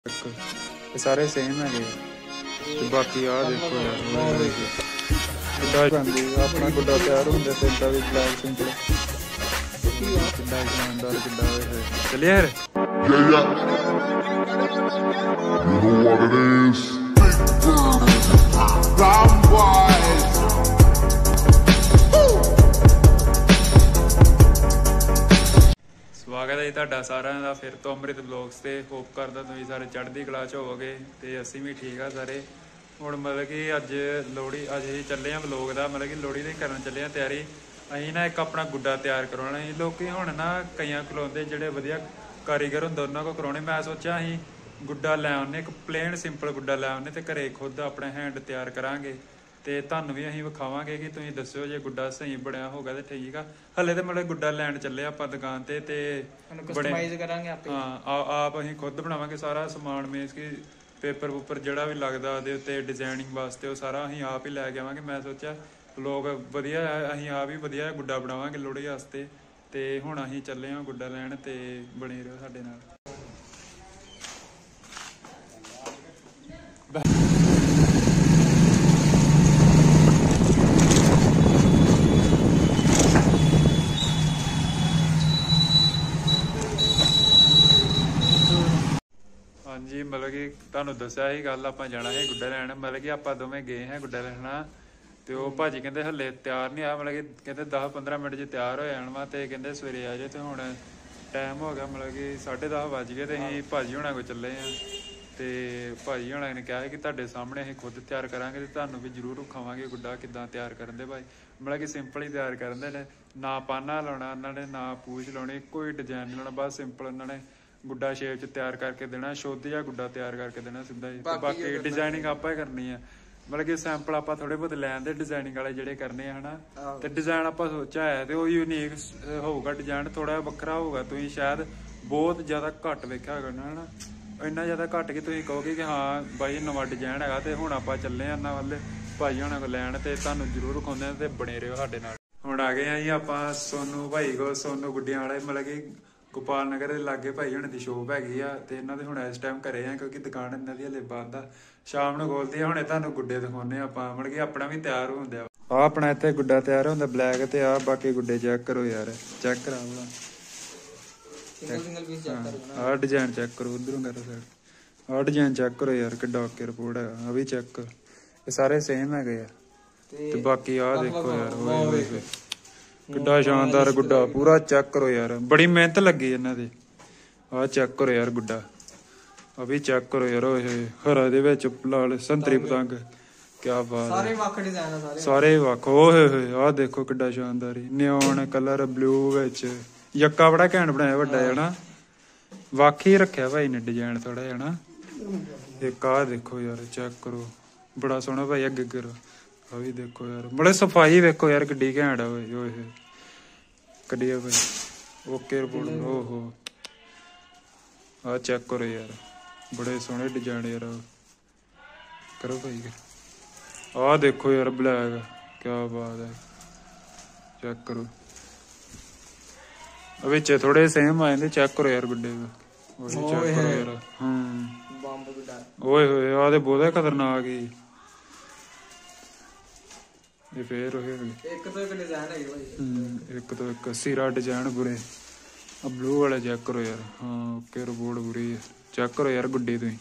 ये सारे सेम है ते बाकी आ देखो यार गुड्डा बनदी अपना गुड्डा तैयार होंदा ते इंदा भी ब्लैक सिंपल गुड्डा शानदार गुड्डा होए चलिए यार You know what it is Damn wise स्वागत है ਤੁਹਾਡਾ ਸਾਰਿਆਂ ਦਾ ਫਿਰ ਤੋਂ ਅੰਮ੍ਰਿਤ ਬਲੌਗਸ ਤੇ ਹੋਪ ਕਰਦਾ ਤੁਸੀਂ ਸਾਰੇ ਚੜ੍ਹਦੀ ਕਲਾ ਚ ਹੋਵੋਗੇ ਤੇ ਅਸੀਂ ਵੀ ਠੀਕ ਆ ਸਾਰੇ ਹੁਣ ਮਤਲਬ ਕਿ ਅੱਜ ਲੋਹੜੀ ਅੱਜ ਹੀ ਚੱਲੇ ਆ ਬਲੌਗ ਦਾ ਮਤਲਬ ਕਿ ਲੋਹੜੀ ਦੇ ਕਰਨ ਚੱਲੇ ਆ ਤਿਆਰੀ ਅਸੀਂ ਨਾ ਇੱਕ ਆਪਣਾ ਗੁੱਡਾ ਤਿਆਰ ਕਰਾਉਣਾ ਸੀ ਲੋਕੀ ਹੁਣ ਨਾ ਕਈਆਂ ਖਲੋਂਦੇ ਜਿਹੜੇ ਵਧੀਆ ਕਾਰੀਗਰ ਹੁੰਦੇ ਉਹਨਾਂ ਕੋਲ ਕਰਾਉਣੇ ਮੈਂ ਸੋਚਿਆ ਅਸੀਂ ਗੁੱਡਾ ਲੈ ਆਉਨੇ ਇੱਕ ਪਲੇਨ ਸਿੰਪਲ ਗੁੱਡਾ ਲੈ ਆਉਨੇ ਤੇ ਘਰੇ ਖੁਦ ਆਪਣੇ ਹੈਂਡ ਤਿਆਰ ਕਰਾਂਗੇ ਤੇ ਤੁਹਾਨੂੰ ਵੀ ਅਸੀਂ ਵਿਖਾਵਾਂਗੇ ਕਿ ਤੁਸੀਂ ਦੱਸਿਓ ਜੇ ਗੁੱਡਾ ਸਹੀ ਬਣਿਆ ਹੋਗਾ ਤੇ ਠੀਕ ਆ ਹਲੇ ਤੇ ਮਤਲਬ ਗੁੱਡਾ ਲੈਣ ਚੱਲੇ ਆਪਾਂ ਦੁਕਾਨ ਤੇ ਕਸਟਮਾਈਜ਼ ਕਰਾਂਗੇ ਆਪੇ ਹਾਂ ਆਪ ਅਸੀਂ ਖੁਦ ਬਣਾਵਾਂਗੇ ਸਾਰਾ ਸਮਾਨ ਮੀਨਸ ਕਿ ਪੇਪਰ ਉੱਪਰ ਜਿਹੜਾ ਵੀ ਲੱਗਦਾ ਉਹਦੇ ਉੱਤੇ ਡਿਜ਼ਾਈਨਿੰਗ ਵਾਸਤੇ ਉਹ ਸਾਰਾ ਅਸੀਂ ਆਪ ਹੀ ਲੈ ਕੇ ਆਵਾਂਗੇ ਮੈਂ ਸੋਚਿਆ ਲੋਕ ਵਧੀਆ ਅਸੀਂ ਆਪ ਹੀ ਵਧੀਆ ਗੁੱਡਾ ਬਣਾਵਾਂਗੇ ਲੋਹੜੀ ਵਾਸਤੇ ਤੇ ਹੁਣ ਅਸੀਂ ਚੱਲੇ ਹਾਂ ਗੁੱਡਾ ਲੈਣ ਤੇ ਬਣੇ ਰਹੋ ਸਾਡੇ ਨਾਲ ਹਾਂਜੀ ਮਤਲਬ ਕਿ ਤੁਹਾਨੂੰ ਦੱਸਿਆ ਸੀ ਗੱਲ ਆਪਾਂ ਜਾਣਾ ਹੈ ਗੁੱਡਾ ਲੈਣ ਮਤਲਬ ਕਿ ਆਪਾਂ ਦੋਵੇਂ ਗਏ ਹਾਂ ਗੁੱਡਾ ਲੈਣਾ ਤੇ ਉਹ ਭਾਜੀ ਕਹਿੰਦੇ ਹਲੇ ਤਿਆਰ ਨਹੀਂ ਆ ਮਤਲਬ ਕਿ ਕਹਿੰਦੇ 10-15 ਮਿੰਟ 'ਚ ਤਿਆਰ ਹੋ ਜਾਣ ਵਾ ਤੇ ਕਹਿੰਦੇ ਸਵੇਰੇ ਆ ਜਾਏ ਤੇ ਹੁਣ ਟਾਈਮ ਹੋ ਗਿਆ ਮਤਲਬ ਕਿ 10:30 ਵੱਜ ਗਏ ਤੇ ਅਸੀਂ ਭਾਜੀ ਹੋਣਾ ਕੋਲ ਚੱਲੇ ਆ ਤੇ ਭਾਜੀ ਹੋਣਾ ਨੇ ਕਿਹਾ ਕਿ ਤੁਹਾਡੇ ਸਾਹਮਣੇ ਅਸੀਂ ਖੁਦ ਤਿਆਰ ਕਰਾਂਗੇ ਤੇ ਤੁਹਾਨੂੰ ਵੀ ਜ਼ਰੂਰ ਵਿਖਾਵਾਂਗੇ ਗੁੱਡਾ ਕਿੱਦਾਂ ਤਿਆਰ ਕਰਨ ਦੇ ਭਾਈ ਮਤਲਬ ਕਿ ਸਿੰਪਲ ਹੀ ਤਿਆਰ ਕਰਨ ਦੇ ਨੇ ਨਾ ਪਾਨਾ ਲਾਉਣਾ ਉਹਨਾਂ ਨੇ ਨਾ ਪੂਛ ਲਾਉਣੀ ਕੋਈ ਡਿਜ਼ਾਈਨ ਨਹੀਂ ਲਾਉਣਾ ਬਸ ਸਿੰਪਲ ਉਹਨਾਂ ਨੇ ਗੁੱਡਾ ਸ਼ੇਪ ਚ ਤਿਆਰ ਕਰਕੇ ਦੇਣਾ ਸ਼ੁੱਧ ਜਿਹਾ ਗੁੱਡਾ ਤਿਆਰ ਕਰਕੇ ਦੇਣਾ ਸਿੱਧਾ ਹੀ ਤੇ ਬਾਕੀ ਡਿਜ਼ਾਈਨਿੰਗ ਆਪਾਂ ਹੀ ਕਰਨੀ ਆ ਮਤਲਬ ਕਿ ਸੈਂਪਲ ਆਪਾਂ ਥੋੜੇ ਬਹੁਤ ਲੈਣ ਦੇ ਡਿਜ਼ਾਈਨਿੰਗ ਵਾਲੇ ਜਿਹੜੇ ਕਰਨੇ ਆ ਹਨਾ ਤੇ ਡਿਜ਼ਾਈਨ ਆਪਾਂ ਸੋਚਿਆ ਹੈ ਤੇ ਉਹ ਯੂਨੀਕ ਹੋਊਗਾ ਡਿਜ਼ਾਈਨ ਥੋੜਾ ਵੱਖਰਾ ਹੋਊਗਾ ਤੁਸੀਂ ਸ਼ਾਇਦ ਬਹੁਤ ਜ਼ਿਆਦਾ ਘੱਟ ਵੇਖਿਆ ਹੋਗਾ ਹਨਾ ਇੰਨਾ ਜ਼ਿਆਦਾ ਘੱਟ ਕਿ ਤੁਸੀਂ ਕਹੋਗੇ ਕਿ ਹਾਂ ਬਾਈ ਨਵਾਂ ਡਿਜ਼ਾਈਨ ਹੈਗਾ ਤੇ ਹੁਣ ਆਪਾਂ ਚੱਲੇ ਆ ਇਹਨਾਂ ਵੱਲ ਭਾਈ ਹੋਣਾ ਕੋਲ ਲੈਣ ਤੇ ਤੁਹਾਨੂੰ ਜ਼ਰੂਰ ਵਿਖਾਉਂਦੇ ਆ ਤੇ ਬਣੇ ਰਹੋ ਸਾਡੇ ਨਾਲ ਹੁਣ ਆ ਗਏ ਆ ਜੀ ਆਪਾਂ ਸੋਨੂ ਭਾਈ ਕੋਲ ਸੋਨੂ ਗੁੱਡੀਆਂ ਵਾਲੇ ਮਤਲਬ ਕਿ ਗੋਪਾਲ ਨਗਰ ਦੇ ਲਾਗੇ ਭਾਈ ਹੁਣੇ ਦੀ ਸ਼ੋਪ ਹੈਗੀ ਆ ਤੇ ਇਹਨਾਂ ਦੇ ਹੁਣ ਇਸ ਟਾਈਮ ਘਰੇ ਆ ਕਿਉਂਕਿ ਦੁਕਾਨ ਇਹਨਾਂ ਦੀ ਹਲੇ ਬੰਦ ਆ ਸ਼ਾਮ ਨੂੰ ਖੋਲਦੀ ਆ ਹੁਣੇ ਤੁਹਾਨੂੰ ਗੁੱਡੇ ਦਿਖਾਉਨੇ ਆਪਾਂ ਮਤਲਬ ਕਿ ਆਪਣਾ ਵੀ ਤਿਆਰ ਹੁੰਦੇ ਆ ਆਪਣਾ ਇੱਥੇ ਗੁੱਡਾ ਤਿਆਰ ਹੁੰਦਾ ਬਲੈਕ ਤੇ ਆ ਬਾਕੀ ਗੁੱਡੇ ਚੈੱਕ ਕਰੋ ਯਾਰ ਚੈੱਕ ਕਰਾ ਲਾ ਸਿੰਗਲ ਪੀਸ ਚੈੱਕ ਕਰੋ ਆਹ ਡਿਜ਼ਾਈਨ ਚੈੱਕ ਕਰੋ ਉਧਰੋਂ ਕਰੋ ਸਾਈਡ ਆਹ ਡਿਜ਼ਾਈਨ ਚੈੱਕ ਕਰੋ ਯਾਰ ਕਿੱਡਾ ਓਕੇ ਰਿਪੋਰਟ ਹੈਗਾ ਆ ਵੀ ਚੈੱਕ ਇਹ ਸਾਰੇ ਸੇਮ ਹੈਗੇ ਆ ਤੇ ਬਾਕੀ ਆਹ ਦੇਖੋ ਯਾਰ ਓਏ ਕਿੱਡਾ ਸ਼ਾਨਦਾਰ ਗੁੱਡਾ ਪੂਰਾ ਚੈੱਕ ਕਰੋ ਯਾਰ ਬੜੀ ਮਿਹਨਤ ਲੱਗੀ ਇਹਨਾਂ ਦੀ ਆਹ ਚੈੱਕ ਕਰੋ ਯਾਰ ਗੁੱਡਾ ਆ ਵੀ ਚੈੱਕ ਕਰੋ ਯਾਰ ਇਹ ਹਰਾ ਦੇ ਵਿੱਚ ਲਾਲ ਸੰਤਰੀ ਪਤੰਗ ਕਿਆ ਬਾਤ ਸਾਰੇ ਵੱਖ ਡਿਜ਼ਾਈਨ ਆ ਸਾਰੇ ਵੱਖ ਓਏ ਹੋਏ ਆਹ ਦੇਖੋ ਕਿੱਡਾ ਸ਼ਾਨਦਾਰ ਨਿਓਨ ਕਲਰ ਬਲੂ ਵਿੱਚ ਯੱਕਾ ਬੜਾ ਘੈਂਟ ਬਣਾਇਆ ਵੱਡਾ ਹਨਾ ਵੱਖ ਹੀ ਰੱਖਿਆ ਭਾਈ ਨੇ ਡਿਜ਼ਾਈਨ ਥੋੜਾ ਜਿਹਾ ਨਾ ਇੱਕ ਆਹ ਦੇਖੋ ਯਾਰ ਚੈੱਕ ਕਰੋ ਬੜਾ ਸੋਹਣਾ ਭਾਈ ਅੱਗੇ ਕਰੋ ਆ ਵੀ ਦੇਖੋ ਯਾਰ ਬੜੇ ਸਫਾਈ ਵੇਖੋ ਯਾਰ ਕਿੱਡੀ ਘੈਂਟ ਆ ਓਏ ਓਏ ਕੱਢੀ ਆ ਭਾਈ ਓਕੇ ਰਿਪੋਰਟ ਓਹੋ ਆ ਚੈੱਕ ਕਰੋ ਯਾਰ ਬੜੇ ਸੋਹਣੇ ਡਿਜ਼ਾਈਨ ਯਾਰ ਕਰੋ ਭਾਈ ਆ ਦੇਖੋ ਯਾਰ ਬਲੈਕ ਕਿਆ ਬਾਤ ਹੈ ਚੈੱਕ ਕਰੋ ਵਿੱਚ ਥੋੜੇ ਸੇਮ ਆ ਜਾਂਦੇ ਚੈੱਕ ਕਰੋ ਯਾਰ ਗੁੱਡੇ ਦਾ ਚੈੱਕ ਕਰੋ ਯਾਰ ਬੰਬ ਗੁੱਡਾ ਓਏ ਹੋਏ ਆ ਤੇ ਬਹੁਤ ਖਤਰਨਾਕ ਹੀ ਇਹ ਫੇਰ ਹੋਏ ਇੱਕ ਤੋਂ ਇੱਕ ਡਿਜ਼ਾਈਨ ਹੈਗੇ ਭਾਈ ਇੱਕ ਤੋਂ ਇੱਕ ਸਿਰਾ ਡਿਜ਼ਾਈਨ ਪੂਰੇ ਆ ਬਲੂ ਵਾਲਾ ਚੈੱਕ ਕਰੋ ਯਾਰ ਹਾਂ ਓਕੇ ਰਿਪੋਰਟ ਪੂਰੀ ਚੈੱਕ ਕਰੋ ਯਾਰ ਗੁੱਡੇ ਤੁਸੀਂ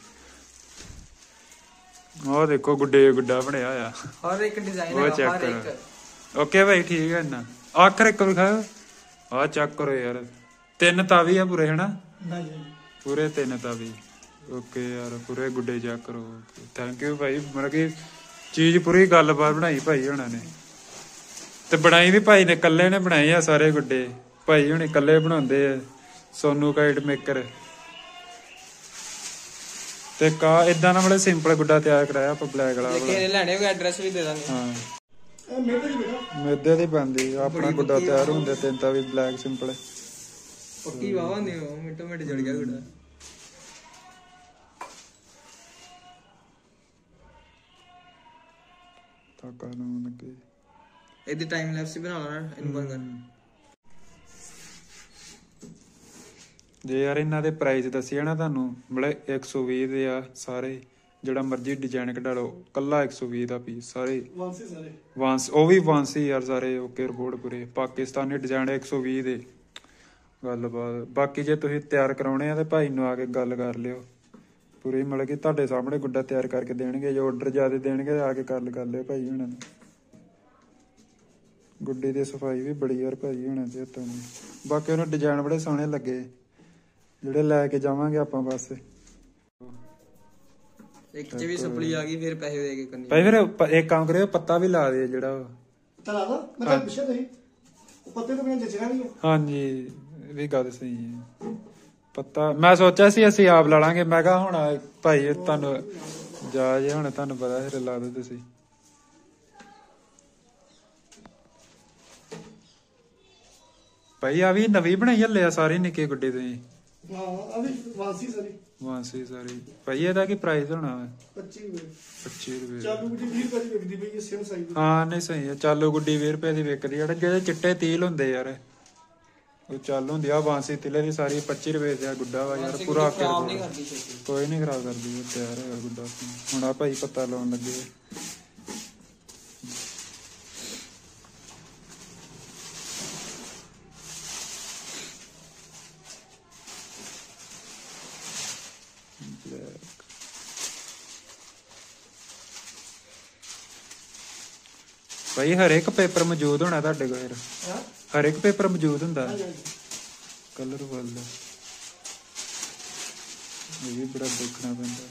ਆਹ ਦੇਖੋ ਗੁੱਡੇ ਗੁੱਡਾ ਬਣਿਆ ਆ ਹਰ ਇੱਕ ਡਿਜ਼ਾਈਨ ਹੈਗਾ ਹਰ ਇੱਕ ਓਕੇ ਭਾਈ ਠੀਕ ਹੈ ਨਾ ਆਖਰ ਇੱਕ ਵਿਖਾਓ ਆਹ ਚੈੱਕ ਕਰੋ ਯਾਰ 3 ਤਾਵੀ ਆ ਪੂਰੇ ਹਨਾ ਪੂਰੇ 3 ਤਾਵੀ ਓਕੇ ਯਾਰ ਪੂਰੇ ਗੁੱਡੇ ਚੈੱਕ ਕਰੋ ਥੈਂਕ ਯੂ ਭਾਈ ਮਤਲਬ ਕਿ ਚੀਜ਼ ਪੂਰੀ ਗੱਲਬਾਤ ਬਣਾਈ ਭਾਈ ਹੋਣਾ ਨੇ ਤੇ ਬਣਾਈ ਵੀ ਭਾਈ ਨੇ ਕੱਲੇ ਨੇ ਬਣਾਏ ਆ ਸਾਰੇ ਗੁੱਡੇ ਭਾਈ ਹੁਣੇ ਕੱਲੇ ਬਣਾਉਂਦੇ ਆ ਸੋਨੂ ਕਾਈਟ ਮੇਕਰ ਤੇ ਕਾ ਇਦਾਂ ਨਾ ਮਤਲਬ ਸਿੰਪਲ ਗੁੱਡਾ ਤਿਆਰ ਕਰਾਇਆ ਆਪਾਂ ਬਲੈਕ ਵਾਲਾ ਲੈਣੇ ਹੋਗੇ ਐਡਰੈਸ ਵੀ ਦੇ ਦਾਂਗੇ ਹਾਂ ਮੇਦੇ ਦੀ ਬੰਦੀ ਆਪਣਾ ਗੁੱਡਾ ਤਿਆਰ ਹੁੰਦੇ ਤਿੰਨ ਤਾਂ ਵੀ ਬਲੈਕ ਸਿੰਪਲ ਪੱਕੀ ਵਾਵਾ ਨਹੀਂ ਉਹ ਮਿੰਟੋ ਮਿੰਟ ਜੜ ਗਿਆ ਗੁੱਡਾ ਤਾਂ ਕਰਨ ਲੱਗੇ ਇਹਦੇ ਟਾਈਮ ਲੈਪਸ ਬਣਾ ਲੈਣਾ ਇਹਨੂੰ ਬੰਦ ਕਰ ਜੇ ਯਾਰ ਇਹਨਾਂ ਦੇ ਪ੍ਰਾਈਸ ਦੱਸਿਆ ਨਾ ਤੁਹਾਨੂੰ, ਮਤਲਬ 120 ਦੇ ਆ ਸਾਰੇ, ਜਿਹੜਾ ਮਰਜ਼ੀ ਡਿਜ਼ਾਈਨ ਕਢਾ ਲਓ, ਕੱਲਾ 120 ਦਾ ਪੀਸ ਸਾਰੇ ਵਾਂਸ, ਉਹ ਵੀ ਵਾਂਸੀ ਯਾਰ ਸਾਰੇ ਓਕੇ ਰਿਪੋਰਟ ਪੂਰੇ ਪਾਕਿਸਤਾਨੀ ਡਿਜ਼ਾਈਨ 120 ਦੇ। ਗੱਲਬਾਤ ਬਾਕੀ ਜੇ ਤੁਸੀਂ ਤਿਆਰ ਕਰਾਉਣੇ ਆ ਤੇ ਭਾਈ ਨੂੰ ਆ ਕੇ ਗੱਲ ਕਰ ਲਿਓ ਪੂਰੀ, ਮਤਲਬ ਕਿ ਤੁਹਾਡੇ ਸਾਹਮਣੇ ਗੁੱਡਾ ਤਿਆਰ ਕਰਕੇ ਦੇਣਗੇ। ਜੇ ਆਰਡਰ ਜ਼ਿਆਦਾ ਦੇਣਗੇ ਆ ਕੇ ਗੱਲ ਕਰ ਲਿਓ ਭਾਈ ਹੁਣਾਂ ਨੂੰ। ਗੁੱਡੀ ਦੀ ਸਫਾਈ ਵੀ ਬੜੀ ਯਾਰ ਭਾਈ ਹੁਣਾਂ ਦੇ ਹੱਥੋਂ ਦੀ। ਬਾਕੀ ਉਹਨੂੰ ਡਿਜ਼ਾਈਨ ਬੜੇ ਸੋਹਣੇ ਲੱਗੇ ਜਿਹੜੇ ਲੈ ਕੇ ਜਾਵਾਂਗੇ ਆਪਾਂ ਬਸ। ਇੱਕ ਚ ਵੀ ਸਪਲੀ ਆ ਗਈ ਫਿਰ ਪੈਸੇ ਦੇ ਕੇ ਕਰਨੀ ਭਾਈ ਫਿਰ ਇੱਕ ਕੰਮ ਕਰਿਓ, ਪੱਤਾ ਵੀ ਲਾ ਦੇ ਜਿਹੜਾ ਤਲਾ ਦੋ ਮੈਂ ਤਾਂ ਪਿੱਛੇ ਨਹੀਂ ਪੱਤੇ ਤੋਂ ਬਿਨਾਂ ਜਚਣਾ ਨਹੀਂ। ਹਾਂਜੀ ਇਹ ਵੀ ਗੱਲ ਸਹੀ ਹੈ। ਪੱਤਾ ਮੈਂ ਸੋਚਿਆ ਸੀ ਅਸੀਂ ਆਪ ਲਾ ਲਾਂਗੇ, ਮੈਂ ਕਿਹਾ ਹੁਣ ਭਾਈ ਤੁਹਾਨੂੰ ਜਾ ਜੇ ਹੁਣ ਤੁਹਾਨੂੰ ਪਤਾ ਫਿਰ ਲਾ ਦੋ ਤੁਸੀਂ। ਭਾਈ ਆ ਵੀ ਨਵੀਂ ਬਣਾਈ ਹੱਲੇ ਆ ਸਾਰੀ ਨਿੱਕੇ ਗੁੱਡੇ ਤੁਸੀਂ? ਹਾਂ ਆ ਵੀ ਵਾਂਸੀ ਸਾਰੀ ਵਾਂਸੀ ਸਾਰੀ। ਭਾਈ ਇਹਦਾ ਕੀ ਪ੍ਰਾਈਸ ਹੋਣਾ ਵਾ? 25 ਰੁਪਏ। 25 ਰੁਪਏ। ਚਾਲੂ ਗੁੱਡੀ 20 ਰੁਪਏ ਦੀ ਵਿਕਦੀ ਪਈ ਹੈ ਸੇਮ ਸਾਈਜ਼। ਹਾਂ ਨਹੀਂ ਸਹੀ ਹੈ। ਚਾਲੂ ਗੁੱਡੀ 20 ਰੁਪਏ ਦੀ ਵਿਕਦੀ ਆ। ਜਿਹੜੇ ਚਿੱਟੇ ਤੀਲ ਹੁੰਦੇ ਯਾਰ ਉਹ ਚਾਲੂ ਹੁੰਦੀ ਆ। ਵਾਂਸੀ ਤਿਲੇ ਦੀ ਸਾਰੀ 25 ਰੁਪਏ ਦਾ ਗੁੱਡਾ ਵਾ ਯਾਰ ਪੂਰਾ। ਕੋਈ ਨਹੀਂ ਖਰਾਬ ਕਰਦੀ, ਉਹ ਤਿਆਰ ਹੋਇਆ ਗੁੱਡਾ। ਹੁਣ ਆ ਭਾਈ ਪੱਤਾ ਲਾਉਣ ਲੱਗੇ। ਭਾਈ ਹਰ ਇੱਕ ਪੇਪਰ ਮੌਜੂਦ ਹੋਣਾ ਤੁਹਾਡੇ ਕੋਲ ਯਾਰ? ਹਰ ਇੱਕ ਪੇਪਰ ਮੌਜੂਦ ਹੁੰਦਾ ਕਲਰ ਵਾਲਾ? ਇਹ ਵੀ ਬੜਾ ਦੇਖਣਾ ਪੈਂਦਾ।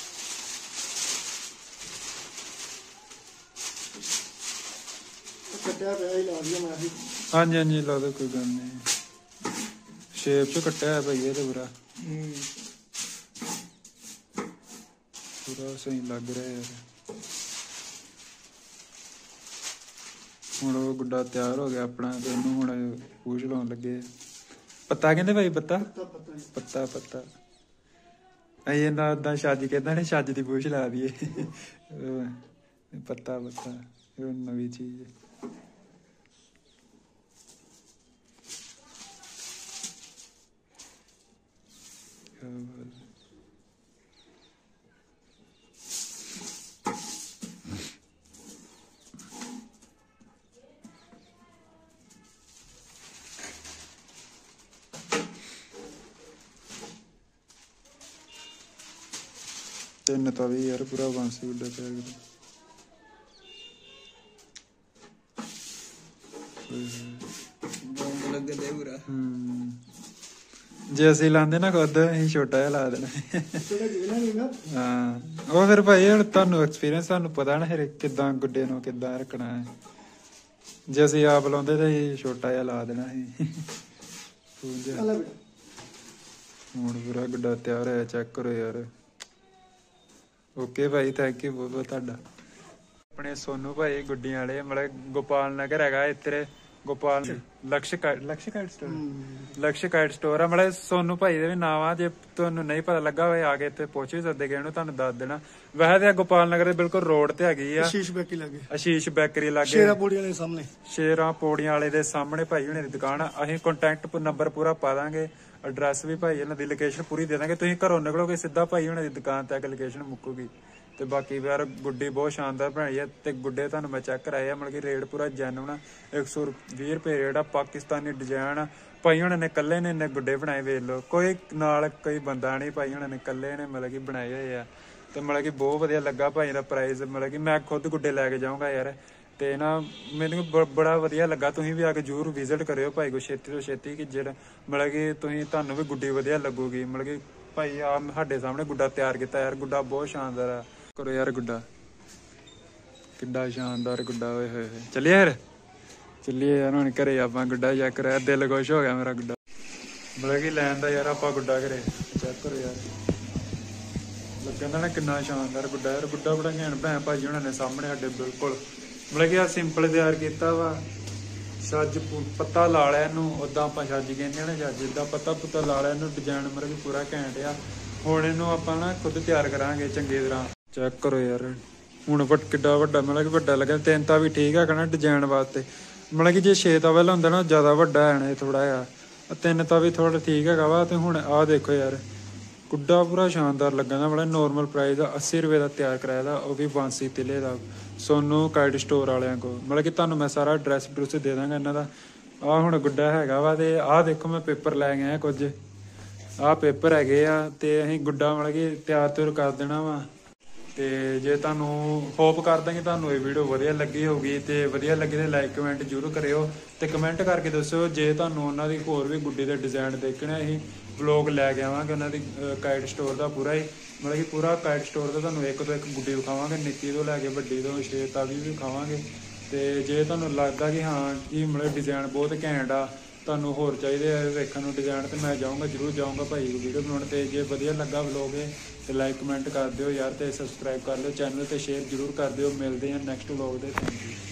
ਕੱਟਿਆ ਪਿਆ ਹੀ ਲਾ ਦਿਆ ਮੈਂ ਵੀ। ਹਾਂਜੀ ਹਾਂਜੀ ਲਾ ਦੋ, ਕੋਈ ਗੱਲ ਨਹੀਂ। ਸ਼ੇਪ ਚ ਕੱਟਿਆ ਹੈ ਭਾਈ ਇਹ ਤੇ ਪੂਰਾ ਪੂਰਾ ਸਹੀ ਲੱਗ ਰਿਹਾ ਯਾਰ। ਹੁਣ ਉਹ ਗੁੱਡਾ ਤਿਆਰ ਹੋ ਗਿਆ ਆਪਣਾ ਤੇ ਉਹਨੂੰ ਹੁਣ ਪੂਛ ਲਾਉਣ ਲੱਗੇ। ਪੱਤਾ ਕਹਿੰਦੇ ਭਾਈ? ਪੱਤਾ ਪੱਤਾ ਪੱਤਾ ਇਹ ਨਾ ਓਦਾਂ ਛੱਜ ਕਹਿੰਦਾ ਨੇ, ਛੱਜ ਦੀ ਪੂਛ ਲਾ ਦਈਏ। ਪੱਤਾ ਪੱਤਾ ਇਹ ਨਵੀਂ ਚੀਜ਼ ਹੈ। ਤਿੰਨ ਤਾਂ ਵੀ ਯਾਰ ਪੂਰਾ ਬਾਂਸੀ ਗੁੱਡਾ ਪਿਆ ਗਿਆ। ਬੰਦ ਲੱਗੇ ਦੇ ਪੂਰਾ। ਜੇ ਅਸੀਂ ਲਾਉਂਦੇ ਨਾ ਖੁਦ, ਅਸੀਂ ਛੋਟਾ ਜਿਹਾ ਲਾ ਦੇਣਾ। ਥੋੜਾ ਜਿਹਾ ਨਹੀਂ ਨਾ। ਹਾਂ ਉਹ ਫਿਰ ਭਾਈ ਹੁਣ ਤੁਹਾਨੂੰ ਐਕਸਪੀਰੀਅੰਸ, ਤੁਹਾਨੂੰ ਪਤਾ ਨਾ ਫਿਰ ਕਿੱਦਾਂ ਗੁੱਡੇ ਨੂੰ ਕਿੱਦਾਂ ਰੱਖਣਾ ਹੈ। ਜੇ ਅਸੀਂ ਆਪ ਲਾਉਂਦੇ ਤਾਂ ਅਸੀਂ ਛੋਟਾ ਜਿਹਾ ਲਾ ਦੇਣਾ ਸੀ। ਹੁਣ ਪੂਰਾ ਗੁੱਡਾ ਤਿਆਰ ਹੋਇਆ, ਚੈੱਕ ਕਰੋ ਯਾਰ। ਓਕੇ ਭਾਈ, ਥੈਂਕ ਯੂ ਬਹੁਤ ਬਹੁਤ ਤੁਹਾਡਾ। ਆਪਣੇ ਸੋਨੂ ਭਾਈ ਗੁੱਡੀਆਂ ਵਾਲੇ, ਮਤਲਬ ਗੋਪਾਲ ਨਗਰ ਹੈਗਾ ਇੱਥੇ। ਗੋਪਾਲ ਲਕਸ਼ ਕਾਈਟ ਸਟੋਰ ਆ। ਮਤਲਬ ਸੋਨੂ ਭਾਈ ਦੇ ਵੀ ਨਾਮ ਆ। ਜੇ ਤੁਹਾਨੂੰ ਨਹੀਂ ਪਤਾ ਲੱਗਾ ਹੋਇਆ ਆ ਕੇ ਇੱਥੇ ਪੁੱਛ ਵੀ ਸਕਦੇ ਗਏ, ਉਹਨੂੰ ਤੁਹਾਨੂੰ ਦੱਸ ਦੇਣਾ। ਵੈਸੇ ਤੇ ਗੋਪਾਲ ਨਗਰ ਦੇ ਬਿਲਕੁਲ ਰੋਡ ਤੇ ਹੈਗੀ ਆ। ਆਸ਼ੀਸ਼ ਬੇਕਰੀ ਲਾਗੇ। ਆਸ਼ੀਸ਼ ਬੇਕਰੀ ਲਾਗੇ, ਸ਼ੇਰਾ ਪੌੜੀਆਂ ਦੇ ਸਾਹਮਣੇ। ਸ਼ੇਰਾਂ ਪੌੜੀਆਂ ਵਾਲੇ ਦੇ ਸਾਹਮਣੇ ਭਾਈ ਹੁਣੇ ਦੀ ਦੁਕਾਨ ਆ। ਅਸੀਂ ਕੰਟੈਕਟ ਨੰਬਰ ਪੂਰਾ ਪਾ ਦਾਂਗੇ, ਐਡਰੈਸ ਵੀ ਭਾਈ ਇਹਨਾਂ ਦੀ, ਲੋਕੇਸ਼ਨ ਪੂਰੀ ਦੇ ਦਾਂਗੇ। ਤੁਸੀਂ ਘਰੋਂ ਨਿਕਲੋਗੇ ਸਿੱਧਾ ਭਾਈ ਹੁਣੇ ਦੀ ਦੁਕਾਨ ਤੱਕ ਲੋਕੇਸ਼ਨ ਮੁੱਕੂਗੀ। ਤੇ ਬਾਕੀ ਯਾਰ ਗੁੱਡੀ ਬਹੁਤ ਸ਼ਾਨਦਾਰ ਬਣਾਈ ਹੈ। ਤੇ ਗੁੱਡੇ ਤੁਹਾਨੂੰ ਮੈਂ ਚੈੱਕ ਕਰਾਏ ਆ, ਮਤਲਬ ਕਿ ਰੇਟ ਪੂਰਾ ਜੈਨੂਨ ਆ। 120 ਰੁਪਏ ਰੇਟ ਆ। ਪਾਕਿਸਤਾਨੀ ਡਿਜ਼ਾਈਨ ਆ। ਭਾਈ ਹੁਣਾਂ ਨੇ ਕੱਲੇ ਨੇ ਇੰਨੇ ਗੁੱਡੇ ਬਣਾਏ, ਵੇਖ ਲਓ। ਕੋਈ ਨਾਲ ਕੋਈ ਬੰਦਾ ਨਹੀਂ, ਭਾਈ ਹੁਣਾਂ ਨੇ ਕੱਲੇ ਨੇ ਮਤਲਬ ਕਿ ਬਣਾਏ ਹੋਏ ਆ। ਤੇ ਮਤਲਬ ਕਿ ਬਹੁਤ ਵਧੀਆ ਲੱਗਾ ਭਾਈ ਦਾ ਪ੍ਰਾਈਸ। ਮਤਲਬ ਕਿ ਮੈਂ ਖੁਦ ਗੁੱਡੇ ਲੈ ਕੇ ਜਾਊਂਗਾ ਯਾਰ। ਤੇ ਨਾ ਮੈਨੂੰ ਬੜਾ ਵਧੀਆ ਲੱਗਾ। ਤੁਸੀਂ ਵੀ ਆ ਕੇ ਜ਼ਰੂਰ ਵਿਜ਼ਿਟ ਕਰਿਓ ਭਾਈ ਕੋ ਛੇਤੀ ਤੋਂ ਛੇਤੀ, ਕਿ ਜਿਹੜਾ ਮਤਲਬ ਕਿ ਤੁਹਾਨੂੰ ਵੀ ਗੁੱਡੀ ਵਧੀਆ ਲੱਗੂਗੀ। ਮਤਲਬ ਕਿ ਭਾਈ ਆ ਸਾਡੇ ਸਾਹਮਣੇ ਗੁੱਡਾ ਤਿਆਰ ਕੀਤਾ ਯਾਰ। ਗੁੱਡਾ ਬਹੁਤ ਸ਼ਾਨਦਾਰ ਆ। ਕਰੋ ਯਾਰ ਗੁੱਡਾ, ਕਿੱਡਾ ਸ਼ਾਨਦਾਰ ਗੁੱਡਾ। ਹੋਏ ਹੋਏ ਚੱਲੀਏ ਯਾਰ, ਚੱਲੀਏ ਯਾਰ ਹੁਣ ਘਰੇ। ਆਪਾਂ ਗੁੱਡਾ ਚੈੱਕ ਕਰਿਆ, ਦਿਲ ਖੁਸ਼ ਹੋ ਗਿਆ ਮੇਰਾ ਗੁੱਡਾ। ਮਤਲਬ ਕਿ ਲੈਣ ਦਾ ਯਾਰ ਆਪਾਂ ਗੁੱਡਾ ਘਰੇ ਚੈੱਕ ਕਰੋ ਯਾਰ। ਲੱਗਣ ਦਾ ਨਾ ਕਿੰਨਾ ਸ਼ਾਨਦਾਰ ਗੁੱਡਾ ਯਾਰ। ਗੁੱਡਾ ਬੜਾ ਘੈਂਟ ਭੈਣ ਭਾਜੀ ਉਹਨਾਂ ਨੇ ਸਾਹਮਣੇ ਸਾਡੇ ਬਿਲਕੁਲ। ਮਤਲਬ ਕਿ ਆ ਸਿੰਪਲ ਤਿਆਰ ਕੀਤਾ ਵਾ। ਛੱਜ ਪੱਤਾ ਲਾ ਲਿਆ ਇਹਨੂੰ, ਉਦਾਂ ਆਪਾਂ ਛੱਜ ਕਹਿੰਦੇ ਨੇ। ਛੱਜ ਜਿੱਦਾਂ ਪੱਤਾ ਪੁੱਤਾ ਲਾ ਲਿਆ ਇਹਨੂੰ, ਡਿਜ਼ਾਈਨ ਮਤਲਬ ਕਿ ਪੂਰਾ ਘੈਂਟ ਆ। ਹੁਣ ਇਹਨੂੰ ਆਪਾਂ ਨਾ ਖੁਦ ਤਿਆਰ ਕਰਾਂਗੇ ਚੰਗੀ ਤਰ੍ਹਾਂ। ਚੈੱਕ ਕਰੋ ਯਾਰ ਹੁਣ ਕਿੱਡਾ ਵੱਡਾ, ਮਤਲਬ ਕਿ ਵੱਡਾ ਲੱਗਿਆ। 3 ਤਾਂ ਵੀ ਠੀਕ ਹੈਗਾ ਨਾ ਡਿਜ਼ਾਈਨ ਵਾਸਤੇ। ਮਤਲਬ ਕਿ ਜੇ 6 ਤਾਂ ਵਾਲਾ ਹੁੰਦਾ ਨਾ ਜ਼ਿਆਦਾ ਵੱਡਾ ਹੈ ਨਾ, ਥੋੜਾ ਜਿਹਾ ਤਿੰਨ ਤਾਂ ਵੀ ਥੋੜਾ ਠੀਕ ਹੈਗਾ ਵਾ। ਤੇ ਹੁਣ ਆਹ ਦੇਖੋ ਯਾਰ, ਗੁੱਡਾ ਪੂਰਾ ਸ਼ਾਨਦਾਰ ਲੱਗਣ ਦਾ, ਬੜਾ ਨੋਰਮਲ ਪ੍ਰਾਈਸ ਆ, 80 ਰੁਪਏ ਦਾ ਤਿਆਰ ਕਰਾਇਆ ਦਾ, ਉਹ ਵੀ ਬਾਂਸੀ ਤਿਲੇ ਦਾ, ਸੋਨੂ ਕਾਈਟ ਸਟੋਰ ਵਾਲਿਆਂ ਕੋਲ। ਮਤਲਬ ਕਿ ਤੁਹਾਨੂੰ ਮੈਂ ਸਾਰਾ ਐਡਰੈਸ ਡਰੈਸ ਦੇ ਦਾਂਗਾ ਇਹਨਾਂ ਦਾ। ਆਹ ਹੁਣ ਗੁੱਡਾ ਹੈਗਾ ਵਾ। ਤੇ ਆਹ ਦੇਖੋ ਮੈਂ ਪੇਪਰ ਲੈ ਗਿਆ ਕੁਝ, ਆਹ ਪੇਪਰ ਹੈਗੇ ਆ। ਤੇ ਅਸੀਂ ਗੁੱਡਾ ਮਤਲਬ ਕਿ ਤਿਆਰ ਤਿਉਰ ਕਰ ਦੇਣਾ ਵਾ। ਤੇ ਜੇ ਤੁਹਾਨੂੰ ਹੋਪ ਕਰਦਾ ਕਿ ਤੁਹਾਨੂੰ ਇਹ ਵੀਡੀਓ ਵਧੀਆ ਲੱਗੀ ਹੋਊਗੀ, ਤੇ ਵਧੀਆ ਲੱਗੀ ਤੇ ਲਾਈਕ ਕਮੈਂਟ ਜ਼ਰੂਰ ਕਰਿਓ। ਤੇ ਕਮੈਂਟ ਕਰਕੇ ਦੱਸਿਓ ਜੇ ਤੁਹਾਨੂੰ ਉਹਨਾਂ ਦੀ ਹੋਰ ਵੀ ਗੁੱਡੀ ਦੇ ਡਿਜ਼ਾਈਨ ਦੇਖਣੇ। ਅਸੀਂ ਵਲੋਗ ਲੈ ਕੇ ਆਵਾਂਗੇ ਉਹਨਾਂ ਦੀ ਕਾਈਟ ਸਟੋਰ ਦਾ ਪੂਰਾ ਹੀ, ਮਤਲਬ ਕਿ ਪੂਰਾ ਕਾਈਟ ਸਟੋਰ ਦਾ ਤੁਹਾਨੂੰ ਇੱਕ ਤੋਂ ਇੱਕ ਗੁੱਡੀ ਵਿਖਾਵਾਂਗੇ, ਨਿੱਕੀ ਤੋਂ ਲੈ ਕੇ ਵੱਡੀ ਤੋਂ 6 ਤੱਕ ਵੀ ਵਿਖਾਵਾਂਗੇ। ਤੇ ਜੇ ਤੁਹਾਨੂੰ ਲੱਗਦਾ ਕਿ ਹਾਂ ਕਿ ਮਤਲਬ ਡਿਜ਼ਾਈਨ ਬਹੁਤ ਘੈਂਟ ਆ, ਤੁਹਾਨੂੰ ਹੋਰ ਚਾਹੀਦੇ ਆ ਵੇਖਣ ਨੂੰ ਡਿਜ਼ਾਈਨ, ਤੇ ਮੈਂ ਜਾਊਂਗਾ, ਜ਼ਰੂਰ ਜਾਊਂਗਾ ਭਾਈ ਕੋਲ ਵੀਡੀਓ ਬਣਾਉਣ। ਤੇ ਜੇ ਵਧੀਆ ਲੱਗਾ ਵਲੋਗ ਤੇ ਲਾਈਕ ਕਮੈਂਟ ਕਰ ਦਿਓ ਯਾਰ, ਤੇ ਸਬਸਕ੍ਰਾਈਬ ਕਰ ਲਿਓ ਚੈਨਲ, ਤੇ ਸ਼ੇਅਰ ਜ਼ਰੂਰ ਕਰ ਦਿਓ। ਮਿਲਦੇ ਹਾਂ ਨੈਕਸਟ ਵਲੋਗ ਦੇ। Thank you.